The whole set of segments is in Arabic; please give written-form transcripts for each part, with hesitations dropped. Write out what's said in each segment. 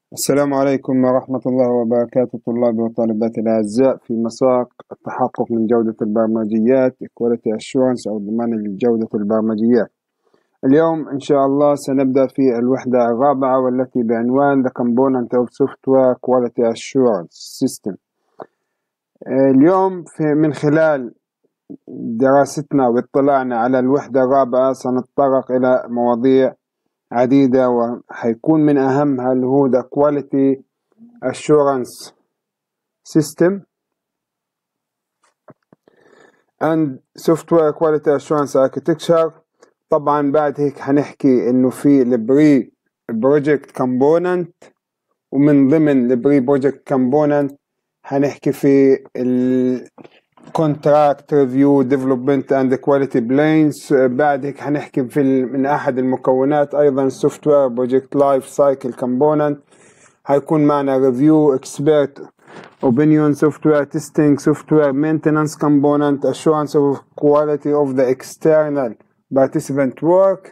السلام عليكم ورحمة الله وبركاته، طلابي وطالباتي الأعزاء في مساق التحقق من جودة البرمجيات Quality Assurance أو ضمان جودة البرمجيات. اليوم إن شاء الله سنبدأ في الوحدة الرابعة والتي بعنوان The Component of Software Quality Assurance System. اليوم من خلال دراستنا واطلاعنا على الوحدة الرابعة سنتطرق إلى مواضيع عديدة، وحيكون من أهمها اللي هو The Quality Assurance System and Software Quality Assurance Architecture. طبعا بعد هيك هنحكي انه في البري بروجكت كومبوننت، ومن ضمن البري بروجكت كومبوننت هنحكي في الكونتراكت ريفيو ديفلوبمنت اند كواليتي بلانز. بعد هيك هنحكي من احد المكونات ايضا سوفتوير بروجكت لايف سايكل كومبوننت، هيكون معنا ريفيو اكسبيرت opinion software testing software maintenance component assurance of quality of the external participant work.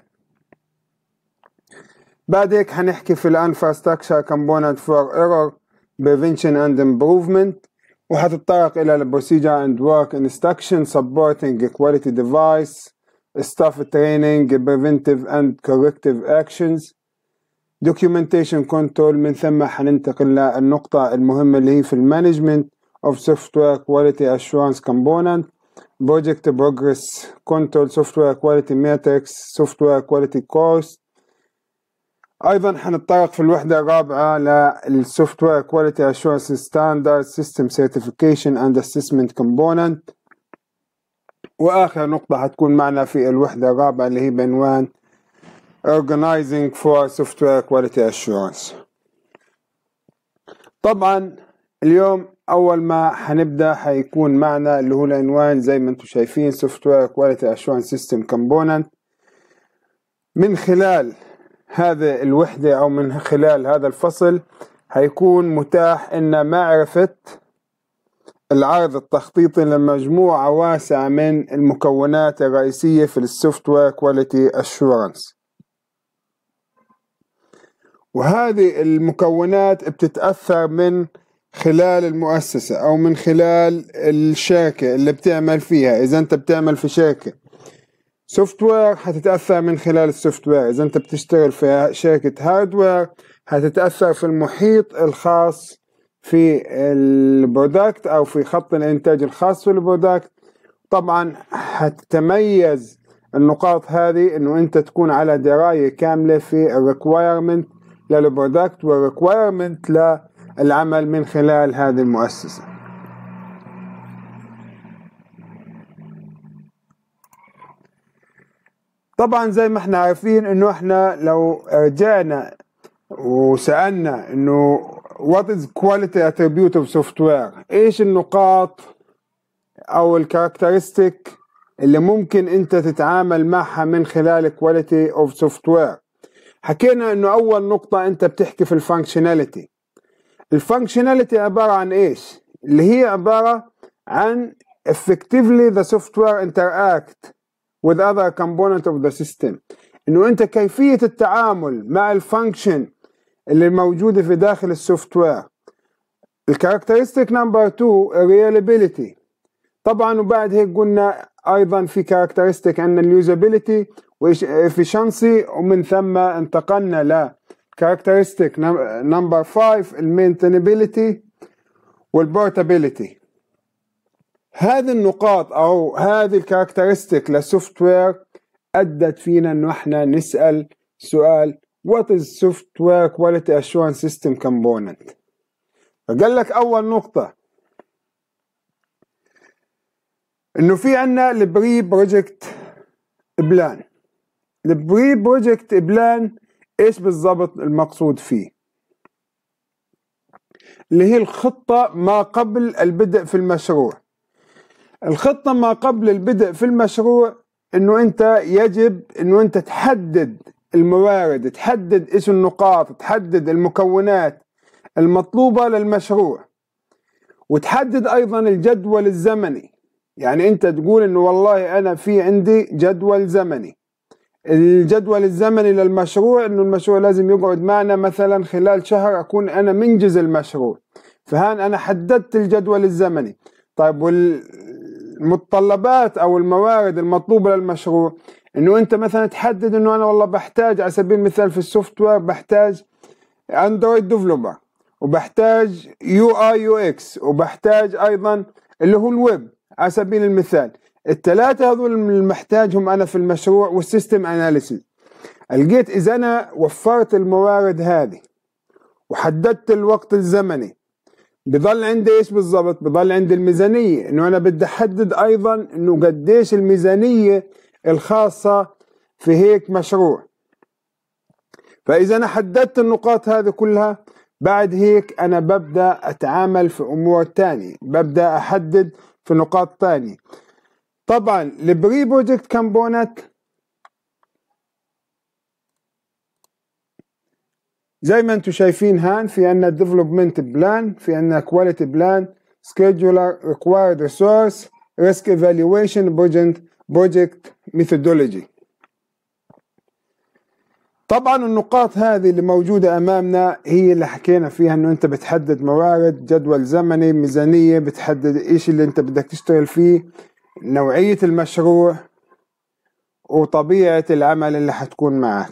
بعد هيك هنحكي في infrastructure component for error prevention and improvement، وهتتطرق إلى procedure and work instruction supporting quality device staff training preventive and corrective actions documentation control. من ثم هننتقل للنقطة المهمة اللي هي في المانجمنت of software quality assurance component project progress control software quality metrics software quality cost. أيضا هنتطرق في الوحدة الرابعة للsoftware quality assurance standard system certification and assessment component. وآخر نقطة هتكون معنا في الوحدة الرابعة اللي هي بعنوان Organizing for Software Quality Assurance. طبعا اليوم أول ما هنبدأ هيكون معنا اللي هو العنوان زي ما انتم شايفين Software Quality Assurance System Component. من خلال هذه الوحدة أو من خلال هذا الفصل هيكون متاح إن معرفة العرض التخطيطي لمجموعة واسعة من المكونات الرئيسية في السوفتوير كواليتي أشورنس، وهذه المكونات بتتأثر من خلال المؤسسة أو من خلال الشركة اللي بتعمل فيها. إذا أنت بتعمل في شركة سوفتوير هتتأثر من خلال السوفتوير، إذا أنت بتشتغل في شركة هاردوير هتتأثر في المحيط الخاص في البرودكت أو في خط الإنتاج الخاص في البرودكت. طبعا هتتميز النقاط هذه إنه أنت تكون على دراية كاملة في الريكوايرمنت للبرودكت والريكوايرمنت للعمل من خلال هذه المؤسسة. طبعا زي ما احنا عارفين انه احنا لو رجعنا وسألنا انه what is quality attribute of software، ايش النقاط او الكاركترستيك اللي ممكن انت تتعامل معها من خلال quality of software، حكينا انه اول نقطة انت بتحكي في الفانكشناليتي. الفانكشناليتي عبارة عن ايش؟ اللي هي عبارة عن effectively the software interact with other component of the system، انه انت كيفية التعامل مع الفانكشن اللي موجودة في داخل السوفت وير. الكاركترستيك نمبر 2 reliability. طبعا وبعد هيك قلنا ايضا في كاركترستيك عن اليوزابيليتي وافشنسي، ومن ثم انتقلنا ل كاركترستيك نمبر 5 المينتينابيليتي والبورتابيليتي. هذه النقاط او هذه الكاركترستيك للسوفت وير ادت فينا انه احنا نسال سؤال what is software quality assurance system component. فقال لك اول نقطه انه في عنا البري بروجكت بلان. البري بروجكت بلان ايش بالضبط المقصود فيه؟ اللي هي الخطه ما قبل البدء في المشروع. الخطة ما قبل البدء في المشروع انه انت يجب انه انت تحدد الموارد، تحدد ايش النقاط، تحدد المكونات المطلوبة للمشروع، وتحدد ايضا الجدول الزمني. يعني انت تقول انه والله انا في عندي جدول زمني، الجدول الزمني للمشروع انه المشروع لازم يقعد معنا مثلا خلال شهر اكون انا منجز المشروع، فهان انا حددت الجدول الزمني. طيب والمتطلبات او الموارد المطلوبة للمشروع انه انت مثلا تحدد انه انا والله بحتاج على سبيل المثال في السوفت وير بحتاج اندرويد ديفلوبر، وبحتاج يو اي يو اكس، وبحتاج ايضا اللي هو الويب على سبيل المثال. الثلاثة هذول اللي محتاجهم انا في المشروع والسيستم اناليسيس. لقيت اذا انا وفرت الموارد هذه وحددت الوقت الزمني بضل عندي ايش بالضبط؟ بضل عندي الميزانية، انه انا بدي احدد ايضا انه قديش الميزانية الخاصة في هيك مشروع. فاذا انا حددت النقاط هذه كلها بعد هيك انا ببدأ اتعامل في امور تانية، ببدأ احدد في نقاط تانية. طبعا البري بروجكت كومبوننت زي ما انتم شايفين هان في عندنا ديفلوبمنت بلان، في عندنا كواليتي بلان، سكيدولر، ريكوايرد ريسورس، ريسك ايفالويشن، بروجكت ميثودولوجي. طبعا النقاط هذه اللي موجودة امامنا هي اللي حكينا فيها انه انت بتحدد موارد، جدول زمني، ميزانية، بتحدد ايش اللي انت بدك تشتغل فيه، نوعية المشروع، وطبيعة العمل اللي حتكون معك.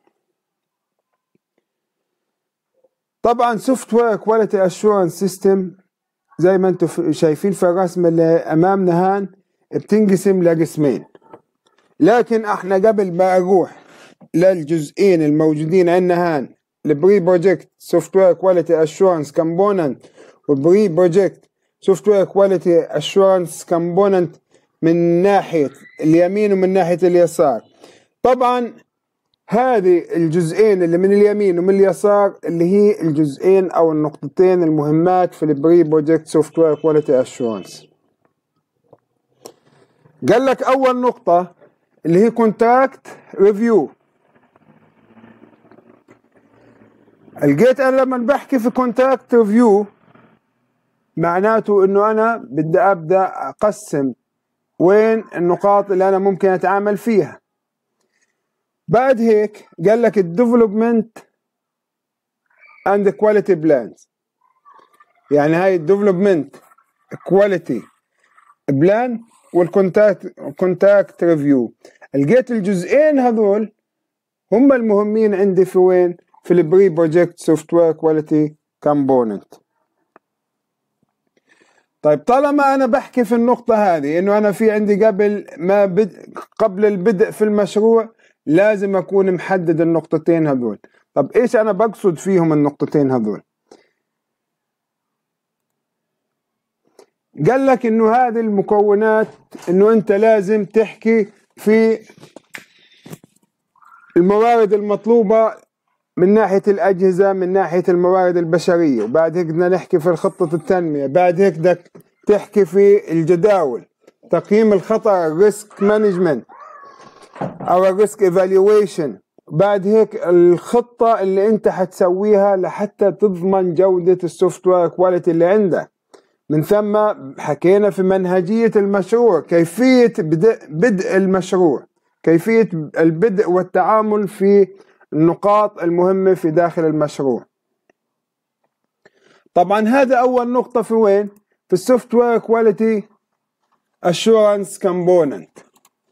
طبعا سوفت وير كواليتي اشورنس سيستم زي ما انتم شايفين في الرسمة اللي امامنا هان بتنقسم لقسمين، لكن احنا قبل ما اروح للجزئين الموجودين عندنا هان البري بروجكت سوفت وير كواليتي اشورنس كومبوننت والبري بروجكت سوفت وير كواليتي اشورنس كومبوننت من ناحية اليمين ومن ناحية اليسار. طبعا هذه الجزئين اللي من اليمين ومن اليسار اللي هي الجزئين او النقطتين المهمات في البري بروجكت سوفت وير كواليتي اشورنس. قال لك اول نقطة اللي هي كونتراكت ريفيو. لقيت انا لما بحكي في كونتراكت ريفيو معناته انه انا بدي ابدا اقسم وين النقاط اللي انا ممكن اتعامل فيها. بعد هيك قال لك الديفلوبمنت اند كواليتي بلانز، يعني هاي الديفلوبمنت كواليتي بلان والكونتاكت ريفيو. لقيت الجزئين هذول هم المهمين عندي في وين؟ في البري بروجكت سوفت وير كواليتي كومبوننت. طيب طالما انا بحكي في النقطة هذه انه انا في عندي قبل البدء في المشروع لازم اكون محدد النقطتين هذول. طب ايش انا بقصد فيهم النقطتين هذول؟ قال لك انه هذه المكونات انه انت لازم تحكي في الموارد المطلوبة من ناحية الأجهزة، من ناحية الموارد البشرية، وبعد هيك بدنا نحكي في خطة التنمية، بعد هيك بدك تحكي في الجداول، تقييم الخطر، الريسك مانجمنت أو الريسك ايفالويشن، بعد هيك الخطة اللي أنت حتسويها لحتى تضمن جودة السوفت وير كواليتي اللي عندك. من ثم حكينا في منهجية المشروع، كيفية بدء المشروع، كيفية البدء والتعامل في النقاط المهمة في داخل المشروع. طبعا هذا أول نقطة في وين؟ في السوفت وير كواليتي أشورنس كومبوننت.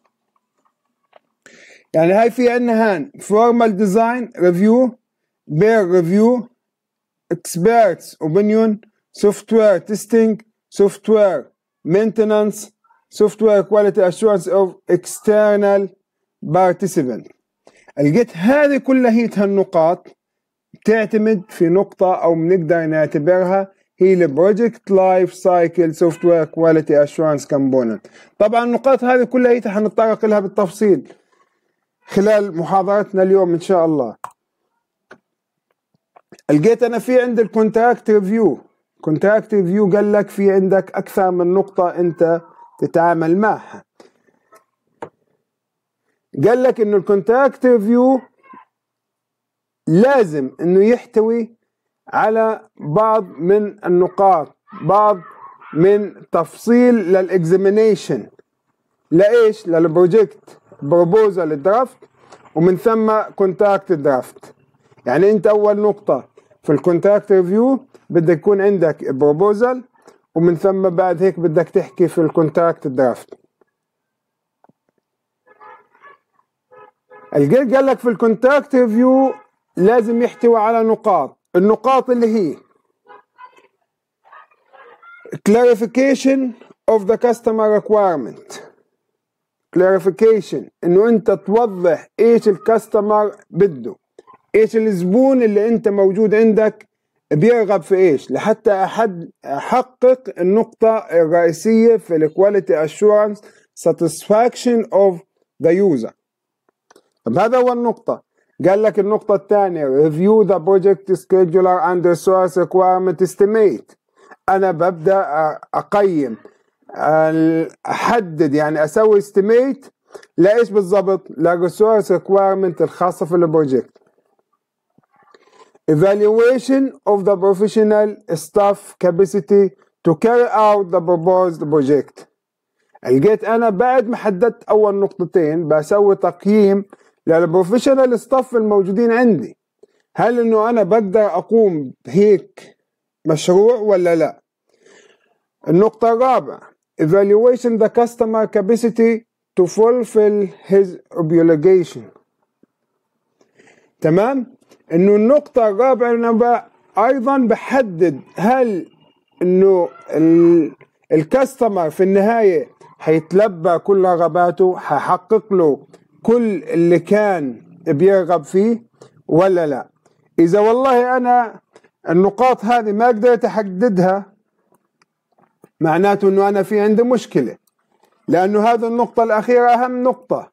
يعني هاي في عندنا هان فورمال ديزاين ريفيو، بير ريفيو، اكسبيرتس اوبينيون، سوفت وير تيستينج، سوفت وير مينتنانس، سوفت وير كواليتي أشورنس اوف اكسترنال بارتيسيبنت. لقيت هذه كلها النقاط تعتمد في نقطة أو بنقدر نعتبرها هي البروجكت لايف سايكل سوفت وير كواليتي أشورنس كومبوننت. طبعا النقاط هذه كلها حنتطرق لها بالتفصيل خلال محاضرتنا اليوم إن شاء الله. لقيت أنا في عند الكونتراكت ريفيو. كونتراكت ريفيو قال لك في عندك أكثر من نقطة أنت تتعامل معها. قال لك إنه الكونتراكت ريفيو لازم إنه يحتوي على بعض من النقاط، بعض من تفصيل للإكزامينيشن. لإيش؟ للبروجكت بروبوزال درافت ومن ثم كونتاكت درافت. يعني انت اول نقطة في الكونتاكت ريفيو بدك يكون عندك بروبوزل، ومن ثم بعد هيك بدك تحكي في الكونتاكت درافت. الجيت قال لك في الكونتاكت ريفيو لازم يحتوي على النقاط اللي هي clarification of the customer requirement. clarification انه انت توضح ايش الكاستمر بده، ايش الزبون اللي انت موجود عندك بيرغب في ايش، لحتى احقق النقطة الرئيسية في الكواليتي اشورنس satisfaction of the user. طب هذا هو النقطة. قال لك النقطة الثانية review the project scheduler and resource requirement estimate. انا ببدأ اقيم، احدد، يعني اسوي estimate لايش بالضبط؟ للريسورس requirement الخاصة في البروجكت. evaluation of the professional staff capacity to carry out the proposed project. لقيت انا بعد ما حددت اول نقطتين بسوي تقييم للبروفيشنال ستاف الموجودين عندي، هل انه انا بقدر اقوم بهيك مشروع ولا لا. النقطة الرابعة evaluation the customer capacity to fulfill his obligation. تمام؟ انه النقطة الرابعة انا ايضا بحدد هل انه الكاستمر في النهاية حيتلبى كل رغباته، حيحقق له كل اللي كان بيرغب فيه ولا لا. اذا والله انا النقاط هذه ما قدرت احددها، معناته انه انا في عندي مشكلة، لانه هذه النقطة الاخيرة اهم نقطة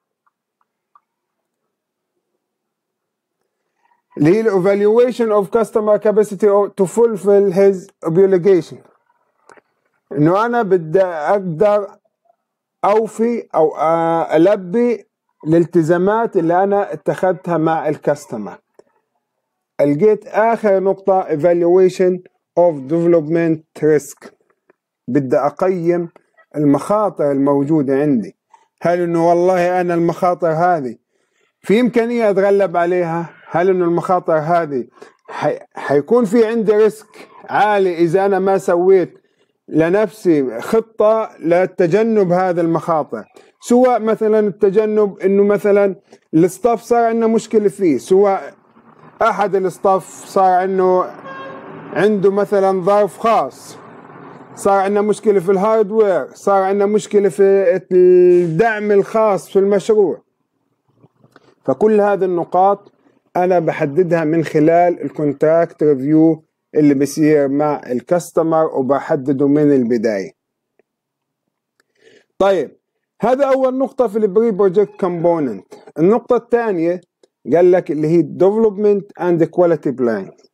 اللي هي evaluation of customer capacity to fulfill his obligation. انه انا بدي اقدر اوفي او البي الالتزامات اللي انا اتخذتها مع الكاستمر. لقيت اخر نقطة evaluation of development risk. بدي اقيم المخاطر الموجودة عندي، هل انه والله انا المخاطر هذه في امكانية اتغلب عليها؟ هل انه المخاطر هذه حيكون في عندي ريسك عالي اذا انا ما سويت لنفسي خطة لتجنب هذا المخاطر؟ سواء مثلا التجنب انه مثلا الستاف صار عندنا مشكلة فيه، سواء احد الستاف صار انه عنده مثلا ظرف خاص، صار عندنا مشكلة في الهاردوير، صار عندنا مشكلة في الدعم الخاص في المشروع. فكل هذه النقاط انا بحددها من خلال الكونتراكت ريفيو اللي بيصير مع الكاستمر، وبحدده من البداية. طيب هذا اول نقطة في البري بروجكت كومبوننت. النقطة الثانية قال لك اللي هي development and quality plan.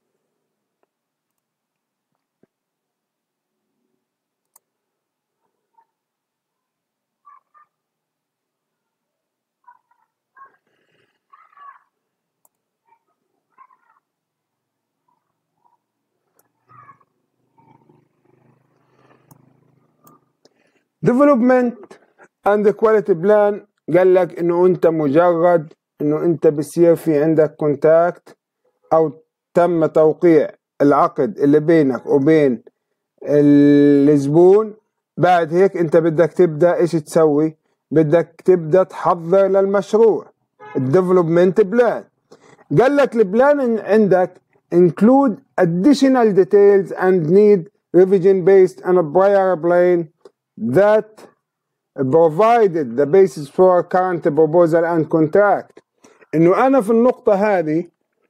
development and quality plan قال لك انه انت مجرد انه انت بصير في عندك كونتاكت او تم توقيع العقد اللي بينك وبين الزبون، بعد هيك انت بدك تبدأ ايش تسوي؟ بدك تبدأ تحضر للمشروع، الديفلوبمنت بلان. قال لك البلان عندك include additional details and need revision based on a prior plan that provided the basis for current proposal and contract. انه انا في النقطة هذه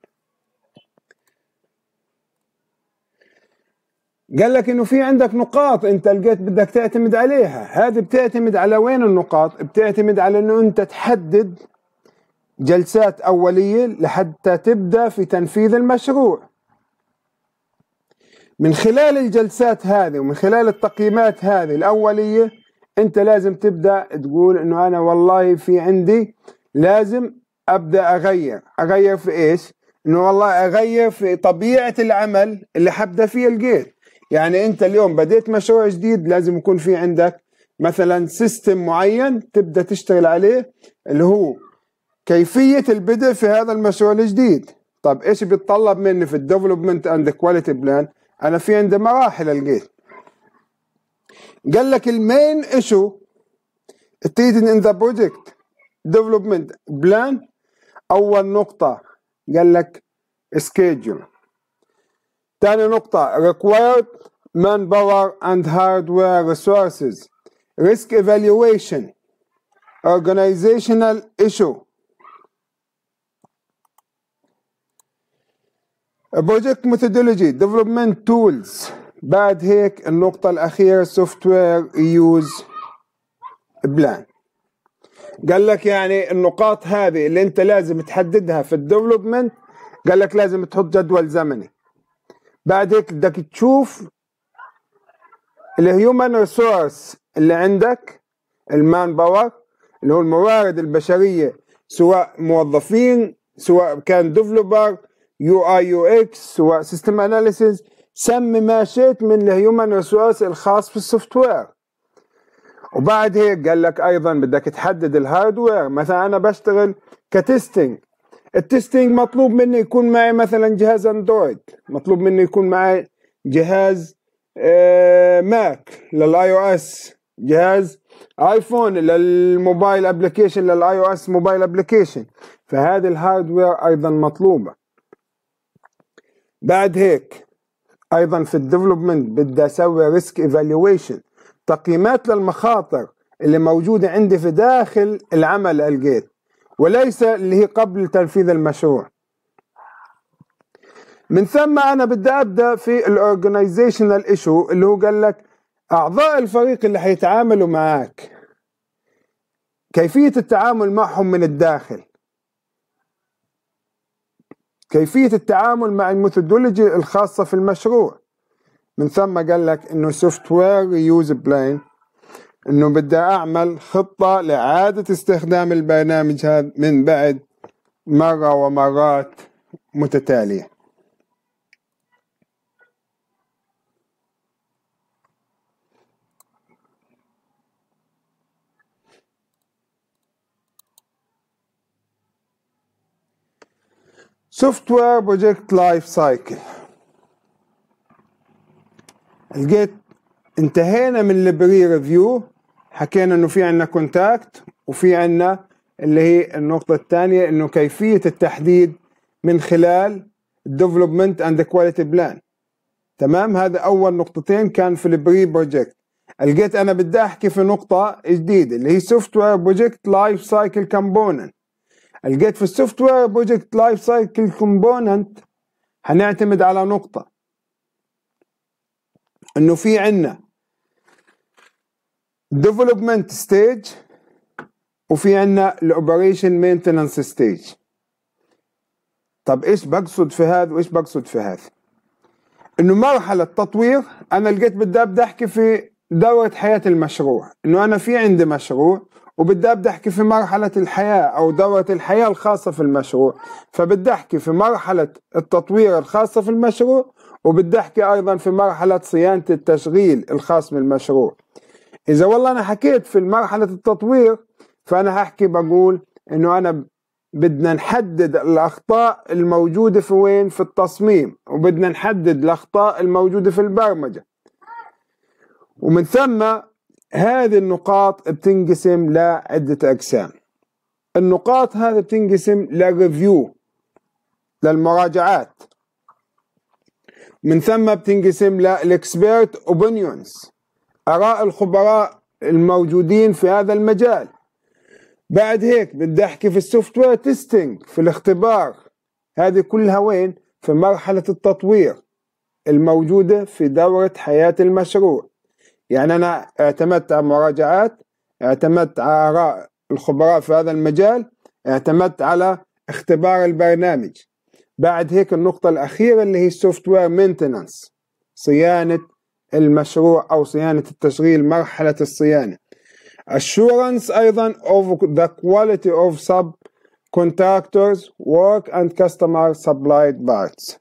قال لك انه في عندك نقاط انت لقيت بدك تعتمد عليها. هذه بتعتمد على وين النقاط؟ بتعتمد على انه انت تحدد جلسات اولية لحتى تبدأ في تنفيذ المشروع. من خلال الجلسات هذه ومن خلال التقييمات هذه الأولية أنت لازم تبدأ تقول إنه أنا والله في عندي لازم أبدأ أغير في إيش؟ إنه والله أغير في طبيعة العمل اللي حبدأ فيه الجيت. يعني أنت اليوم بديت مشروع جديد، لازم يكون في عندك مثلا سيستم معين تبدأ تشتغل عليه اللي هو كيفية البدء في هذا المشروع الجديد. طب ايش بيتطلب مني في الديفلوبمنت اند كواليتي بلان؟ انا في عندي مراحل لقيت. قال لك المين ايشو stated in the project development plan. اول نقطة قال لك schedule. ثاني نقطة required manpower and hardware resources. risk evaluation. organizational issue. project methodology development tools. بعد هيك النقطة الأخيرة software use plan. قال لك يعني النقاط هذه اللي انت لازم تحددها في الديفلوبمنت. قال لك لازم تحط جدول زمني. بعد هيك بدك تشوف الهيومن ريسورس اللي عندك، المان باور اللي هو الموارد البشرية، سواء موظفين، سواء كان ديفلوبر، يو اي يو اكس، سواء سيستم اناليسيز. سمي ما شئت من الهيومن ريسورس الخاص في السوفت وير. وبعد هيك قال لك ايضا بدك تحدد الهاردوير. مثلا انا بشتغل كتستنج، التستنج مطلوب مني يكون معي مثلا جهاز اندرويد، مطلوب مني يكون معي جهاز ماك للاي او اس، جهاز ايفون للموبايل ابلكيشن، للاي او اس موبايل ابلكيشن. فهذه الهاردوير ايضا مطلوبة. بعد هيك ايضا في الديفلوبمنت بدي اسوي ريسك ايفالويشن، تقييمات للمخاطر اللي موجودة عندي في داخل العمل الجيت، وليس اللي هي قبل تنفيذ المشروع. من ثم أنا بدي أبدأ في الأورجنايزيشنال إيشو اللي هو قال لك أعضاء الفريق اللي حيتعاملوا معك، كيفية التعامل معهم من الداخل، كيفية التعامل مع الميثودولوجي الخاصة في المشروع. من ثم قال لك إنه سوفت وير يوز بلان، إنه بدي أعمل خطة لإعادة استخدام البرنامج هذا من بعد مرة ومرات متتالية. سوفت وير بروجكت لايف سايكل. لقيت انتهينا من البري ريفيو، حكينا انه في عنا كونتاكت، وفي عنا اللي هي النقطة الثانية انه كيفية التحديد من خلال development and quality plan. تمام، هذا اول نقطتين كان في البري بروجكت. لقيت انا بدي احكي في نقطة جديدة اللي هي سوفت وير بروجكت لايف سايكل كومبوننت. لقيت في السوفت وير بروجكت لايف سايكل كومبوننت هنعتمد على نقطة انه في عنا development stage وفي عنا الاوبريشن مينتنانس ستيج. طب ايش بقصد في هذا وايش بقصد في هذا؟ انه مرحلة تطوير انا لقيت بدي ابدا احكي في دورة حياة المشروع، انه انا في عندي مشروع وبدي ابدا احكي في مرحلة الحياة او دورة الحياة الخاصة في المشروع. فبدي احكي في مرحلة التطوير الخاصة في المشروع، وبدي احكي ايضا في مرحلة صيانة التشغيل الخاص بالمشروع. اذا والله انا حكيت في مرحلة التطوير فانا هحكي بقول انه انا بدنا نحدد الاخطاء الموجودة في وين، في التصميم، وبدنا نحدد الاخطاء الموجودة في البرمجة. ومن ثم هذه النقاط بتنقسم لعدة اقسام. النقاط هذه بتنقسم لريفيو، للمراجعات. من ثم بتنقسم للاكسبيرت اوبينيونز، اراء الخبراء الموجودين في هذا المجال. بعد هيك بدي احكي في السوفت وير تيستينج، في الاختبار. هذه كلها وين؟ في مرحلة التطوير الموجودة في دورة حياة المشروع. يعني انا اعتمدت على مراجعات، اعتمدت على اراء الخبراء في هذا المجال، اعتمدت على اختبار البرنامج. بعد هيك النقطة الأخيرة اللي هي السوفت وير مينتنانس، صيانة المشروع أو صيانة التشغيل، مرحلة الصيانة. assurance أيضا of the quality of subcontractors work and customer supplied parts.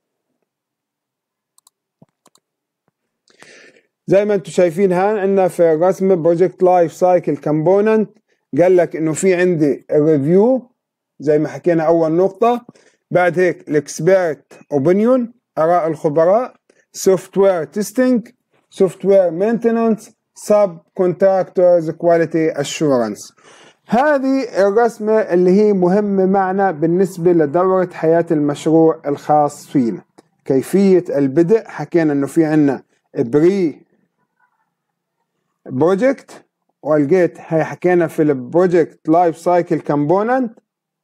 زي ما انتم شايفين هان عندنا في الرسم project life cycle component. قال لك انه في عندي review زي ما حكينا أول نقطة. بعد هيك الإكسبيرت أوبينيون، آراء الخبراء. سوفتوير تيستينج، سوفتوير مينتنانس، سب كونتراكتورز كواليتي أشورنس. هذه الرسمة اللي هي مهمة معنا بالنسبة لدورة حياة المشروع الخاص فينا. كيفية البدء، حكينا انه في عنا بري بروجكت، ولقيت هي حكينا في البروجكت لايف سايكل كومبوننت.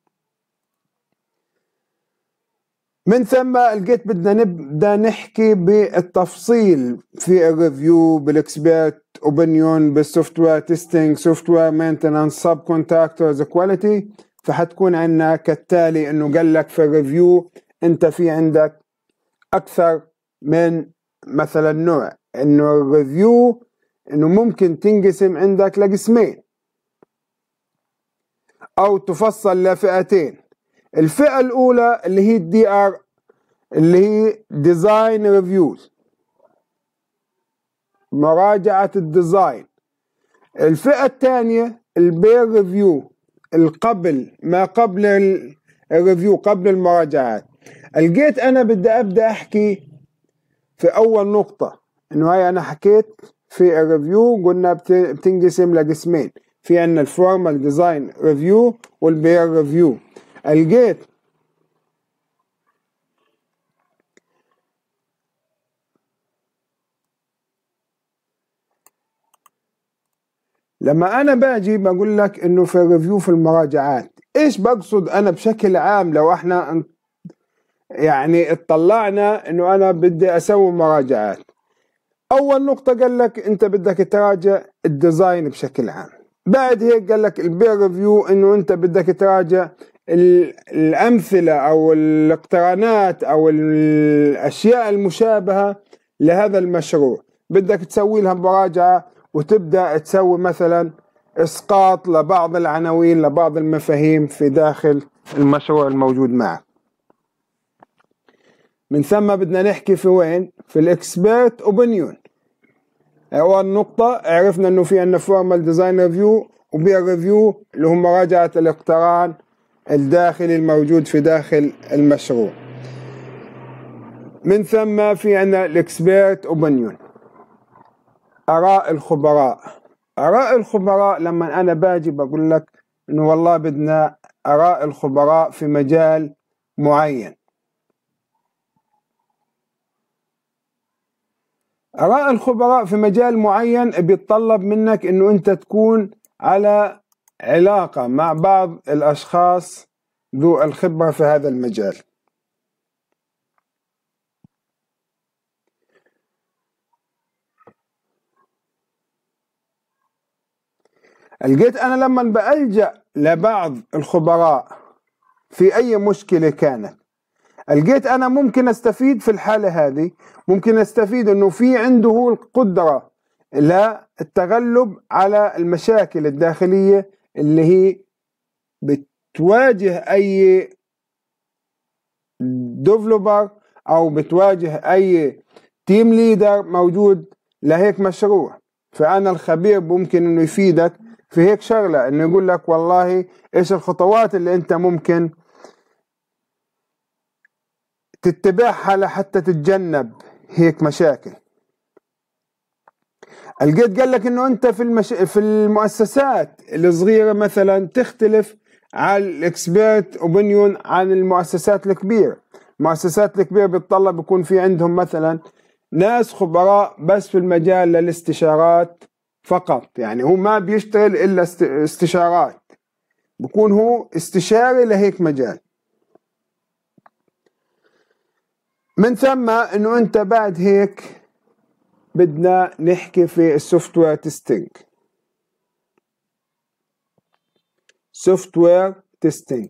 من ثم لقيت بدنا نبدا نحكي بالتفصيل في الريفيو، بالاكسبيرت اوبينيون، بالسوفت وير تيستينج، سوفت وير مينتنانس، سب كونتراكتورز كواليتي. فحتكون عندنا كالتالي انه قال لك في الريفيو انت في عندك اكثر من مثلا نوع، انه الريفيو انه ممكن تنقسم عندك لقسمين او تفصل لفئتين. الفئة الاولى اللي هي الدي ار، اللي هي ديزاين ريفيوز، مراجعة الديزاين. الفئة الثانية البير ريفيو، ما قبل الريفيو، قبل المراجعات. لقيت انا بدي ابدا احكي في اول نقطة انه هاي انا حكيت في الريفيو قلنا بتنقسم لقسمين، في عنا الفورمال ديزاين ريفيو والبير ريفيو. لقيت لما انا باجي بقول لك انه في الريفيو في المراجعات، ايش بقصد انا بشكل عام؟ لو احنا يعني اطلعنا انه انا بدي اسوي مراجعات، اول نقطة قال لك انت بدك تراجع الديزاين بشكل عام. بعد هيك قال لك البير ريفيو انه انت بدك تراجع الامثلة او الاقترانات او الاشياء المشابهة لهذا المشروع، بدك تسوي لها مراجعة وتبدأ تسوي مثلا اسقاط لبعض العناوين، لبعض المفاهيم في داخل المشروع الموجود معك. من ثم بدنا نحكي في وين؟ في الاكسبيرت اوبينيون. اول نقطة عرفنا انه في عندنا فورمال ديزاين ريفيو وبير ريفيو اللي هم مراجعة الاقتران الداخلي الموجود في داخل المشروع. من ثم في عندنا الاكسبيرت اوبينيون، آراء الخبراء. آراء الخبراء لما أنا باجي بقول لك إنه والله بدنا آراء الخبراء في مجال معين. آراء الخبراء في مجال معين بيتطلب منك إنه أنت تكون على علاقة مع بعض الأشخاص ذو الخبرة في هذا المجال. لقيت أنا لما بألجأ لبعض الخبراء في أي مشكلة كانت، لقيت أنا ممكن أستفيد في الحالة هذه، ممكن أستفيد أنه في عنده القدرة للتغلب على المشاكل الداخلية اللي هي بتواجه أي ديفلوبر أو بتواجه أي تيم ليدر موجود لهيك مشروع. فأنا الخبير ممكن أنه يفيدك في هيك شغلة، أنه يقول لك والله إيش الخطوات اللي أنت ممكن تتبعها لحتى تتجنب هيك مشاكل. لقيت قال لك انه انت في المؤسسات الصغيره مثلا تختلف على الاكسبيرت اوبينيون عن المؤسسات الكبيره. المؤسسات الكبيره بتطلب يكون في عندهم مثلا ناس خبراء بس في المجال للاستشارات فقط، يعني هو ما بيشتغل الا استشارات، بكون هو استشاري لهيك مجال. من ثم انه انت بعد هيك بدنا نحكي في السوفت وير تيستينج. سوفت وير تيستينج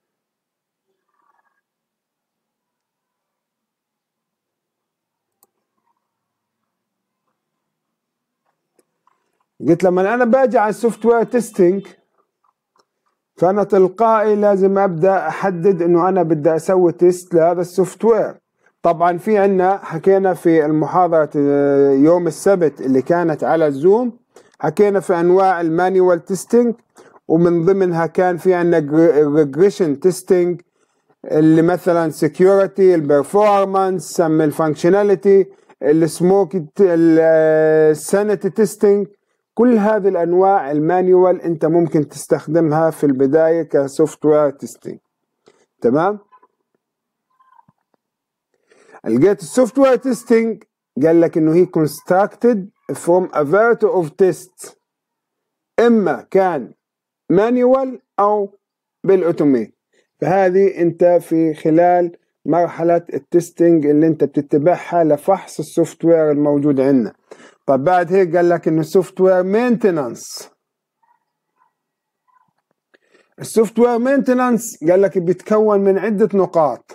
قلت لما انا باجي على السوفت وير تيستينج فانا تلقائي لازم ابدا احدد انه انا بدي اسوي تيست لهذا السوفت وير. طبعا في عنا حكينا في المحاضرة يوم السبت اللي كانت على الزوم، حكينا في انواع المانيوال تيستينج ومن ضمنها كان في عندنا regression testing اللي مثلا security، البرفورمانس، الفانكشناليتي، السموك، السانيتي تيستينج. كل هذه الانواع المانيوال انت ممكن تستخدمها في البدايه كسوفت وير تيستينج. تمام. لقيت السوفت وير تيستينج قال لك انه هي constructed from a variety of tests، اما كان مانيوال او بالاوتوميت. فهذه انت في خلال مرحلة التستنج اللي انت بتتبعها لفحص السوفت وير الموجود عندنا. طب بعد هيك قال لك انه السوفت وير مينتنانس. السوفت وير مينتنانس قال لك بيتكون من عدة نقاط.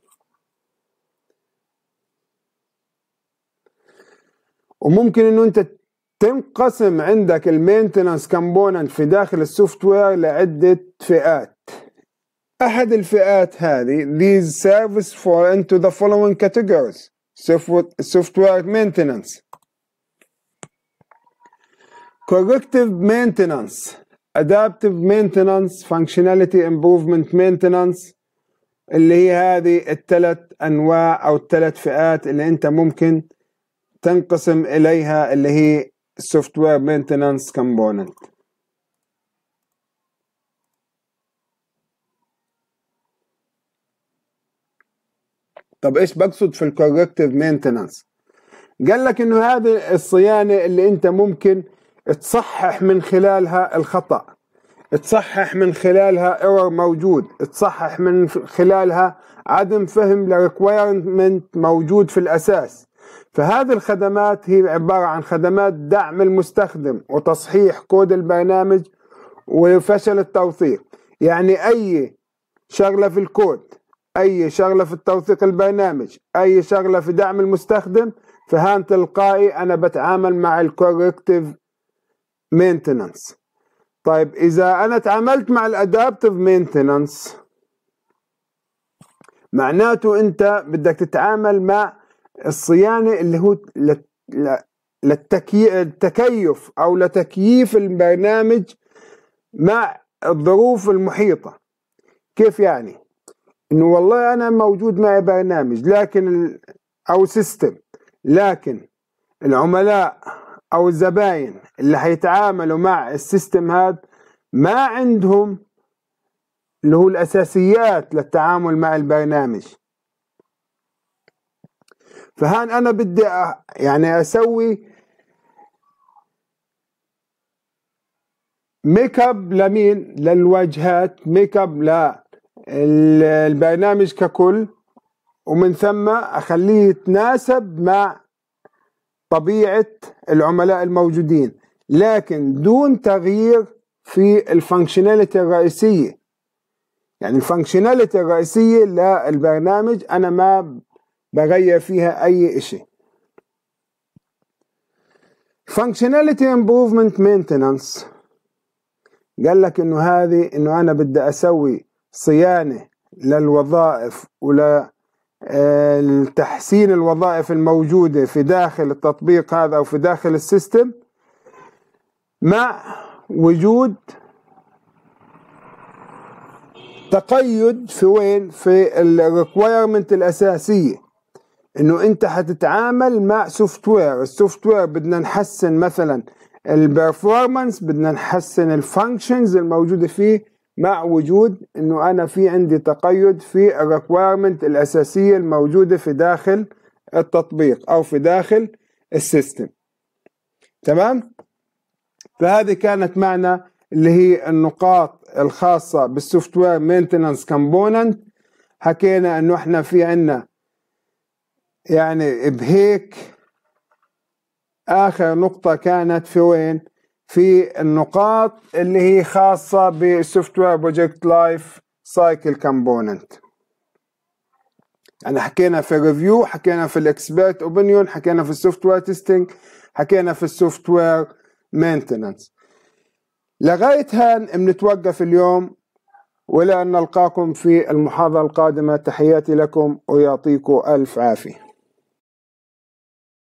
وممكن انه انت تنقسم عندك المينتنانس كومبوننت في داخل السوفت وير لعدة فئات. أحد الفئات هذه these service fall into the following categories: software maintenance, corrective maintenance, adaptive maintenance, functionality improvement maintenance. اللي هي هذه الثلاث أنواع أو الثلاث فئات اللي أنت ممكن تنقسم إليها، اللي هي software maintenance component. طب ايش بقصد في الكوركتيف مينتنانس؟ قال لك انه هذه الصيانه اللي انت ممكن تصحح من خلالها الخطأ، تصحح من خلالها ايرور موجود، تصحح من خلالها عدم فهم لريكويرمنت موجود في الاساس. فهذه الخدمات هي عباره عن خدمات دعم المستخدم وتصحيح كود البرنامج وفشل التوثيق. يعني اي شغله في الكود، أي شغلة في التوثيق البرنامج، أي شغلة في دعم المستخدم، فهان تلقائي أنا بتعامل مع الكوركتيف مينتنانس. طيب إذا أنا تعاملت مع الأدابتيف مينتنانس معناته أنت بدك تتعامل مع الصيانة اللي هو للتكيف أو لتكييف البرنامج مع الظروف المحيطة. كيف يعني؟ انه والله انا موجود معي برنامج لكن او سيستم، لكن العملاء او الزباين اللي حيتعاملوا مع السيستم هذا ما عندهم اللي هو الاساسيات للتعامل مع البرنامج. فهان انا بدي يعني اسوي ميك اب لمين؟ للواجهات، ميك اب البرنامج ككل، ومن ثم أخليه يتناسب مع طبيعة العملاء الموجودين، لكن دون تغيير في الفانكشناليتي الرئيسية. يعني الفانكشناليتي الرئيسية للبرنامج أنا ما بغير فيها أي إشي. functionality improvement maintenance قال لك إنه هذه إنه أنا بدي أسوي صيانة للوظائف ولتحسين الوظائف الموجودة في داخل التطبيق هذا أو في داخل السيستم، مع وجود تقيد في وين؟ في الريكويرمنت الأساسية. إنه أنت حتتعامل مع سوفت وير، السوفت وير بدنا نحسن مثلا البرفورمانس، بدنا نحسن الفانكشنز الموجودة فيه، مع وجود انه انا في عندي تقيد في الريكويرمنت الاساسيه الموجوده في داخل التطبيق او في داخل السيستم. تمام. فهذه كانت معنا اللي هي النقاط الخاصه بالسوفت وير مينتنانس كومبوننت. حكينا انه احنا في عندنا يعني بهيك اخر نقطه كانت في وين؟ في النقاط اللي هي خاصة بالسوفت وير بروجكت لايف سايكل كومبوننت. يعني حكينا في الريفيو، حكينا في الاكسبرت اوبينيون، حكينا في السوفت وير تيستينج، حكينا في السوفت وير مينتنانس. لغاية هان بنتوقف اليوم، وإلى أن نلقاكم في المحاضرة القادمة. تحياتي لكم ويعطيكم ألف عافية.